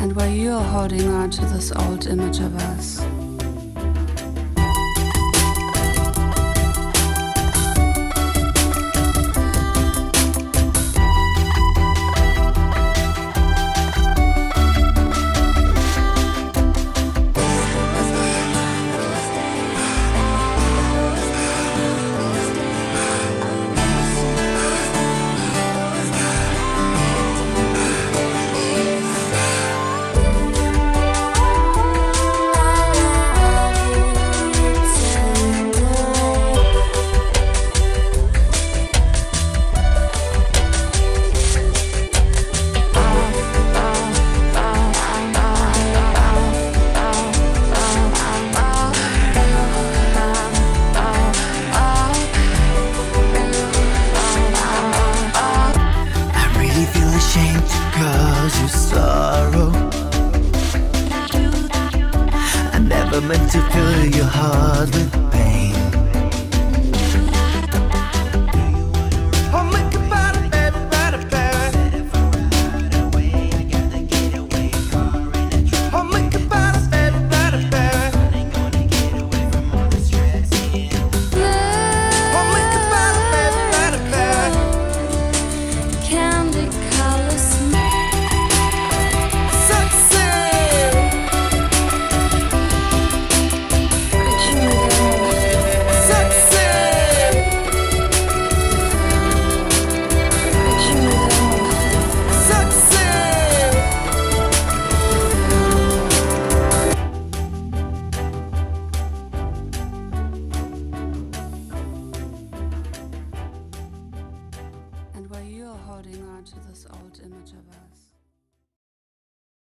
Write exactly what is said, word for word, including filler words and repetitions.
and why you're holding on to this old image of us. Cause you sorrow. I never meant to fill your heart with